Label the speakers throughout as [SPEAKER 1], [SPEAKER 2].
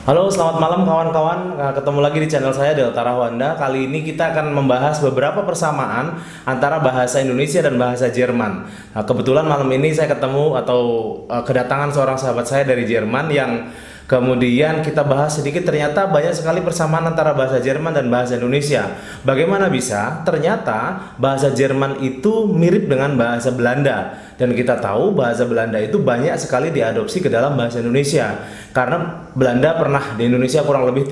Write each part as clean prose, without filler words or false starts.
[SPEAKER 1] Halo, selamat malam kawan-kawan. Ketemu lagi di channel saya Delta Rahwanda. Kali ini kita akan membahas beberapa persamaan antara bahasa Indonesia dan bahasa Jerman. Kebetulan malam ini saya ketemu atau kedatangan seorang sahabat saya dari Jerman yang kemudian kita bahas sedikit, ternyata banyak sekali persamaan antara bahasa Jerman dan bahasa Indonesia. Bagaimana bisa? Ternyata bahasa Jerman itu mirip dengan bahasa Belanda. Dan kita tahu bahasa Belanda itu banyak sekali diadopsi ke dalam bahasa Indonesia. Karena Belanda pernah di Indonesia kurang lebih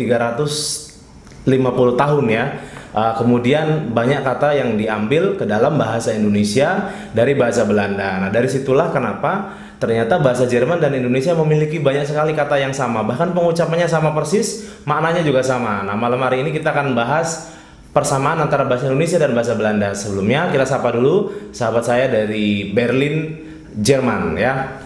[SPEAKER 1] 350 tahun ya. Kemudian banyak kata yang diambil ke dalam bahasa Indonesia dari bahasa Belanda. Nah, dari situlah kenapa ternyata bahasa Jerman dan Indonesia memiliki banyak sekali kata yang sama. Bahkan pengucapannya sama persis, maknanya juga sama. Nah, malam hari ini kita akan bahas persamaan antara bahasa Indonesia dan bahasa Belanda. Sebelumnya kita sapa dulu sahabat saya dari Berlin, Jerman ya.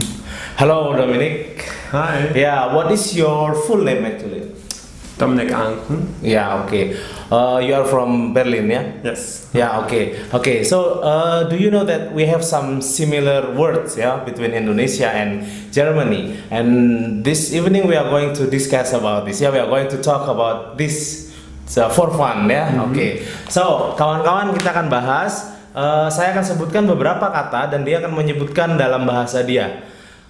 [SPEAKER 1] Halo Dominic.
[SPEAKER 2] Hi.
[SPEAKER 1] Yeah, what is your full name actually?
[SPEAKER 2] Dominic Anken.
[SPEAKER 1] Yeah, okay. You are from Berlin, yeah?
[SPEAKER 2] Yes.
[SPEAKER 1] Yeah, okay. Okay, so do you know that we have some similar words, yeah, between Indonesia and Germany? And this evening we are going to discuss about this. Yeah, we are going to talk about this for fun, ya. Okay. So, kawan-kawan, kita akan bahas. Saya akan sebutkan beberapa kata dan dia akan menyebutkan dalam bahasa dia.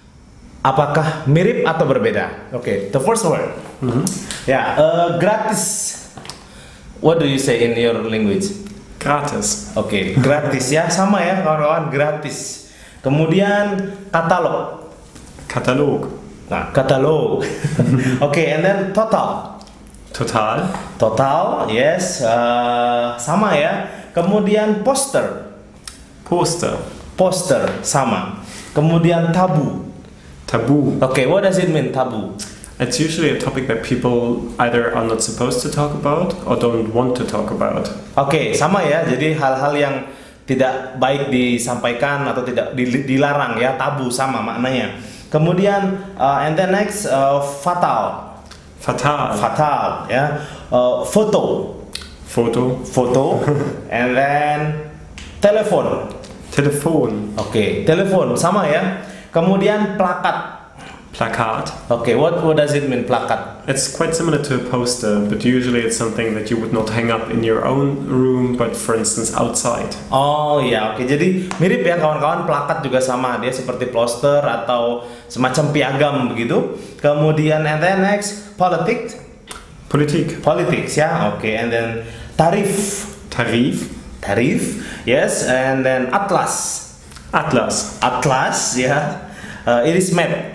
[SPEAKER 1] Apakah mirip atau berbeda? Okay, the first word. Ya, gratis. What do you say in your language?
[SPEAKER 2] Gratis.
[SPEAKER 1] Oke, gratis ya, sama ya kawan-kawan, gratis. Kemudian katalog.
[SPEAKER 2] Katalog.
[SPEAKER 1] Nah, katalog. Oke, and then total.
[SPEAKER 2] Total.
[SPEAKER 1] Total, yes, sama ya. Kemudian poster.
[SPEAKER 2] Poster.
[SPEAKER 1] Poster, sama. Kemudian tabu.
[SPEAKER 2] Tabu.
[SPEAKER 1] Okay, what does it mean, tabu?
[SPEAKER 2] It's usually a topic that people either are not supposed to talk about or don't want to talk about.
[SPEAKER 1] Oke, sama ya. Jadi hal-hal yang tidak baik disampaikan atau tidak dilarang ya, tabu sama maknanya. Kemudian and then next fatal.
[SPEAKER 2] Fatal.
[SPEAKER 1] Fatal ya. Foto.
[SPEAKER 2] Foto.
[SPEAKER 1] Foto. And then telepon.
[SPEAKER 2] Telepon.
[SPEAKER 1] Oke, telepon sama ya. Kemudian plakat.
[SPEAKER 2] Plakat.
[SPEAKER 1] Oke, what does it mean, plakat?
[SPEAKER 2] It's quite similar to a poster, but usually it's something that you would not hang up in your own room, but for instance outside.
[SPEAKER 1] Oh ya, oke. Jadi mirip ya kawan-kawan, plakat juga sama. Dia seperti poster atau semacam piagam begitu. Kemudian and then next politik.
[SPEAKER 2] Politik.
[SPEAKER 1] Politics ya, oke. And then tarif.
[SPEAKER 2] Tarif.
[SPEAKER 1] Tarif, yes. And then atlas.
[SPEAKER 2] Atlas.
[SPEAKER 1] Atlas ya. It is map.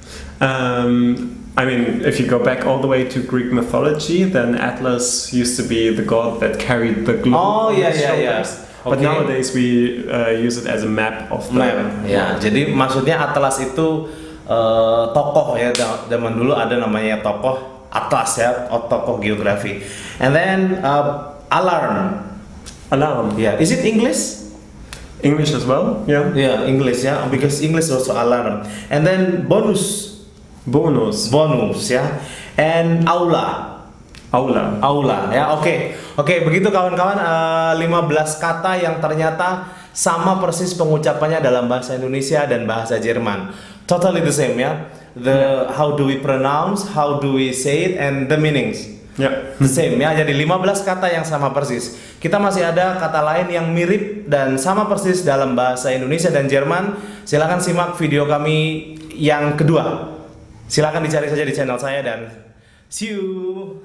[SPEAKER 2] I mean, if you go back all the way to Greek mythology, then Atlas used to be the god that carried the globe
[SPEAKER 1] Oh
[SPEAKER 2] on
[SPEAKER 1] yeah,
[SPEAKER 2] his
[SPEAKER 1] yeah, yeah.
[SPEAKER 2] shoulders. But
[SPEAKER 1] Okay.
[SPEAKER 2] nowadays we use it as a map of the
[SPEAKER 1] Map. Ya, jadi maksudnya atlas itu tokoh ya. Zaman dulu ada namanya tokoh atlas ya, tokoh geografi. And then alarm.
[SPEAKER 2] alarm.
[SPEAKER 1] Yeah, is it English?
[SPEAKER 2] English as well, yeah.
[SPEAKER 1] Yeah, English ya, because English also alarm. And then bonus.
[SPEAKER 2] Bonus.
[SPEAKER 1] Bonus ya. And aula.
[SPEAKER 2] Aula.
[SPEAKER 1] Aula ya, oke, begitu kawan-kawan, 15 kata yang ternyata sama persis pengucapannya dalam bahasa Indonesia dan bahasa Jerman. Totally the same ya. The how do we pronounce, how do we say it, and the meanings.
[SPEAKER 2] Yeah.
[SPEAKER 1] The same ya, jadi 15 kata yang sama persis. Kita masih ada kata lain yang mirip dan sama persis dalam bahasa Indonesia dan Jerman. Silahkan simak video kami yang kedua. Silahkan dicari saja di channel saya dan see you.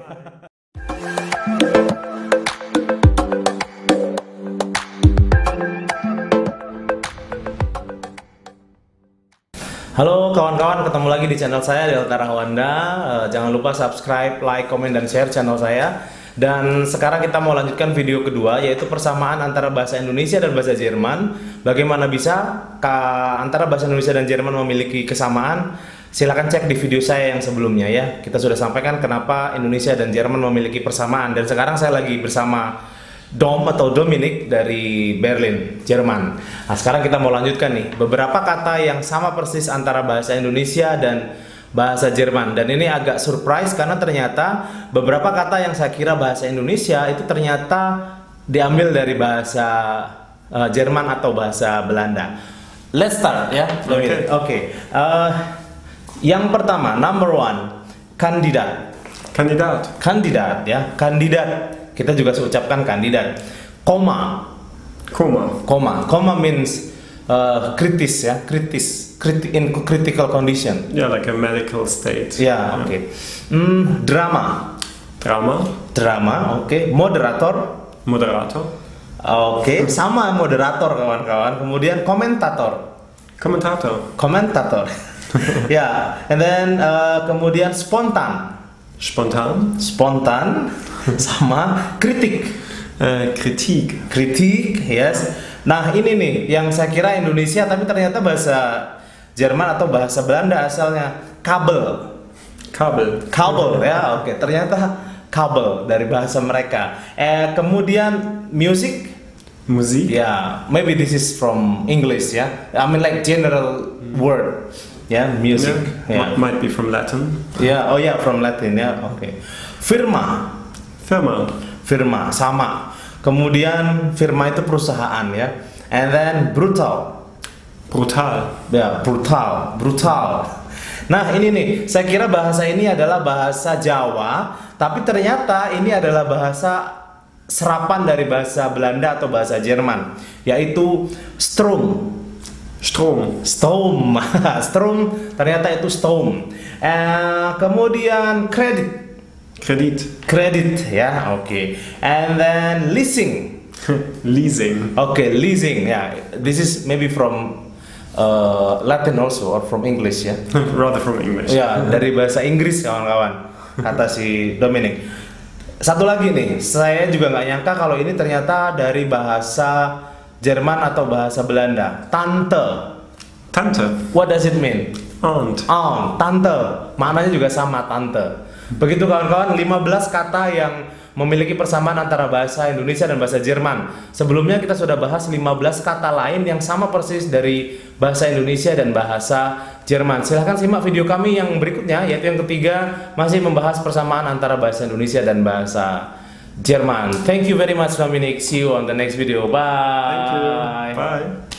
[SPEAKER 1] Halo kawan-kawan, ketemu lagi di channel saya Delta Rahwanda. Jangan lupa subscribe, like, komen, dan share channel saya. Dan sekarang kita mau lanjutkan video kedua, yaitu persamaan antara bahasa Indonesia dan bahasa Jerman. Bagaimana bisa antara bahasa Indonesia dan Jerman memiliki kesamaan? Silakan cek di video saya yang sebelumnya ya. Kita sudah sampaikan kenapa Indonesia dan Jerman memiliki persamaan. Dan sekarang saya lagi bersama Dom atau Dominic dari Berlin, Jerman. Nah, sekarang kita mau lanjutkan nih beberapa kata yang sama persis antara bahasa Indonesia dan bahasa Jerman. Dan ini agak surprise karena ternyata beberapa kata yang saya kira bahasa Indonesia itu ternyata diambil dari bahasa Jerman atau bahasa Belanda. Let's start ya.
[SPEAKER 2] Okay.
[SPEAKER 1] Oke. Yang pertama, number one, kandidat.
[SPEAKER 2] Kandidat.
[SPEAKER 1] Kandidat ya, kandidat. Kita juga ucapkan kandidat. Koma. Koma means kritis ya, in critical condition.
[SPEAKER 2] Yeah, like a medical state.
[SPEAKER 1] Ya, oke. Drama. Drama, oke. Moderator. Oke, sama moderator kawan-kawan. Kemudian komentator. Ya, and then kemudian spontan. Spontan sama kritik. Kritik, yes. Nah, ini nih yang saya kira Indonesia tapi ternyata bahasa Jerman atau bahasa Belanda asalnya. Kabel ya, oke. Ternyata kabel dari bahasa mereka. Kemudian musik. Yeah, maybe this is from English ya. I mean like general word. Ya, music.
[SPEAKER 2] Yeah. Might be from Latin.
[SPEAKER 1] Yeah, oh yeah, from Latin ya. Oke. Firma sama. Kemudian firma itu perusahaan ya. And then brutal. Ya, brutal. Nah, ini nih, saya kira bahasa ini adalah bahasa Jawa, tapi ternyata ini adalah bahasa serapan dari bahasa Belanda atau bahasa Jerman, yaitu Strom ternyata itu Strom. Kemudian kredit ya, oke. And then leasing. Leasing ya. This is maybe from Latin also or from English ya.
[SPEAKER 2] Rather from English.
[SPEAKER 1] Ya, dari bahasa Inggris kawan-kawan, kata si Dominic. Satu lagi nih, saya juga nggak nyangka kalau ini ternyata dari bahasa Jerman atau bahasa Belanda. Tante. What does it mean?
[SPEAKER 2] Aunt.
[SPEAKER 1] Tante. Maknanya juga sama, tante. Begitu kawan-kawan, 15 kata yang memiliki persamaan antara bahasa Indonesia dan bahasa Jerman. Sebelumnya kita sudah bahas 15 kata lain yang sama persis dari bahasa Indonesia dan bahasa Jerman. Silahkan simak video kami yang berikutnya, yaitu yang ketiga, masih membahas persamaan antara bahasa Indonesia dan bahasa Jerman. Thank you very much Dominic. See you on the next video. Bye.
[SPEAKER 2] Thank you. Bye.